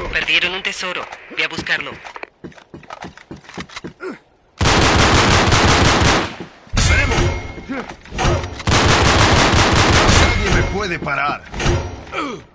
Perdieron un tesoro. Ve a buscarlo. ¡Veremos! Nadie me puede parar.